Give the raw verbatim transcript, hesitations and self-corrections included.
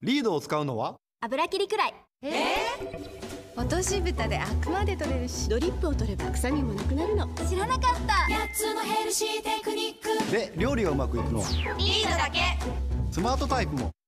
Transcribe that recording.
リードを使うのは油切りくらい。 えー、落とし蓋でアクまで取れるし、 ドリップを取れば臭みもなくなるの。 知らなかった。 やっつのヘルシーテクニックで料理がうまくいくのはリードだけ。 スマートタイプも